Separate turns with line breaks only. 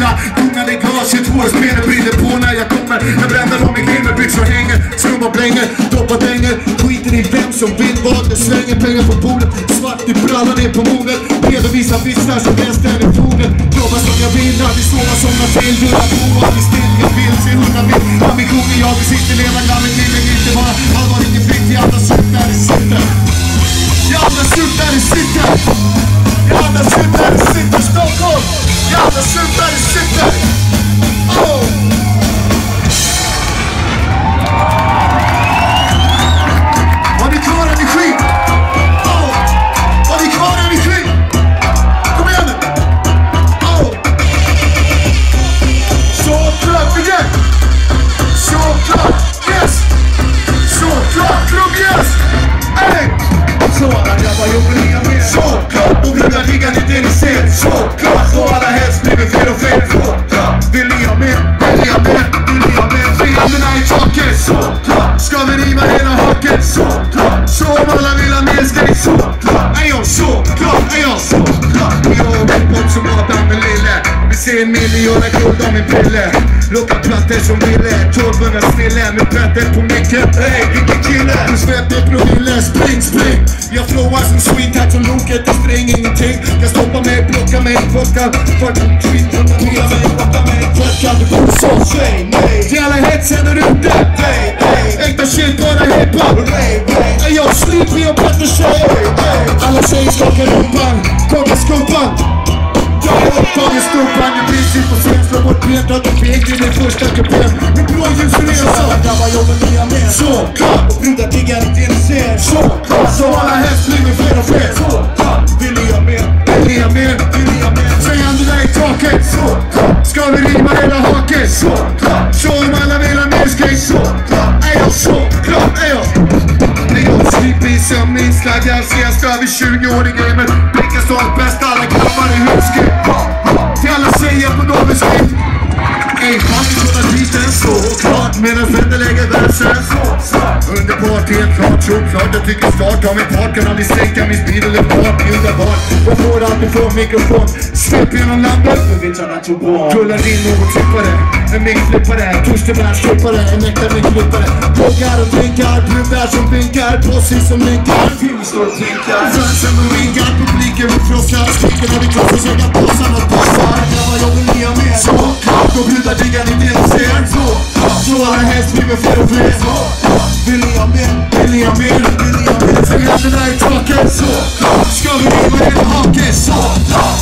mina tungan i glaset, hårspelet brinner på när jag kommer. Jag bränner om i glimmerbyxor hänger, snubbar blänger, doppar dänger. Skiter i vem som vill vad, det slänger pengar på bordet. Svart i brallan ner på mordet, redovisar vissar som resten i foden. Jobbar som jag vill, aldrig sova som jag vill. Rulla på, aldrig still, jag vill se 100 mil. Ambitioner jag vill sitta, leva glammet till det inte bara allvarligt i fritt. Jag andas ut där det sitter. Jag andas ut där det sitter. Jag andas ut där det sitter, Stockholm. Jag andas ut där det sitter. Oh! Har ni kvar energi? Oh! Har ni kvar energi? Kom igen nu! Oh! Såklart igen! Såklart, yes! Såklart, yes! Hey! Så alla grabbar jobbar inga mer. Såklart, och brudar ligga lite i ser. Såklart, och alla helst blir vi fel och fel. Såklart, vill ni ha mer? Vill ni ha mer? Vill ni ha mer? Fienderna i taket. Såklart, ska vi riva hela haket. Såklart, så om alla vill ha mer ska ni. Såklart, är jag såklart, är jag såklart. Jag har gått bort som Adam med lille. Vi ser en miljon guld om min pille. Locka plattor som ville. 1200 snille med plattor på micken. Hey, vilken kille. Du släpper promille, spring, spring. Jag flowar som sweet här som loket. Jag spring ingenting. Jag stoppar mig, plocka mig, plocka. Fuck, tweet, plocka mig, plocka mig, plocka. Du kommer så, säg nej. Till alla hetsen där ute. Äkta shit, bara hiphop. Jag slipper, jag pratar tjej. Alla tjejer skakar rumpan, kockar skumpan. Jag har tagit stumpan i princip på scen. Slå bort ben, dra till pek i min första kupén. Min blå ljus och resa. Så alla grabbar jobbar nya med. Såklart, och brudar diggar inte en ser. Såklart, så alla helst blir fler och fler. Såklart, vill ni ha mer? Vill ni ha mer? Vill ni ha mer? Säg händerna i taket. Såklart, ska vi riva hela haket. Såklart, så om alla vill ha mer skate. Såklart, är jag såklart, är jag. När jag slipper i sömn inslaggar. Senast över 20 år i gamen. Blickar stått bäst, alla grabbar i huskip. Till alla säger på något skrift. Ej, fan vi kunna dit en såklart. Medan vänner lägger versen. Under partiet, klart, såklart. Jag tycker start av min part. Kan aldrig sänka min speed eller fart. Bjuda barn, jag får alltid från mikrofon. Släpp genom landet. Tullar in något trippare. En mixflippare, torsdagbär, stoppare. En äkta mixflippare. Plågar och drinkar, brudar som vinkar. Plåsig som linkar. Film står och blinkar. Fansen och vinkar, publiken och krossar. Skriker när vi krossar, seggar påsar och passar. Grabbar, jag vill nya mer. Såklart, och brudar diggar ni det ni ser. Så alla helst blir vi fler och fler. Vill ni ha mer? Vill ni ha mer? Vill ni ha mer? Säg händerna i taket. Ska vi riva hela haket?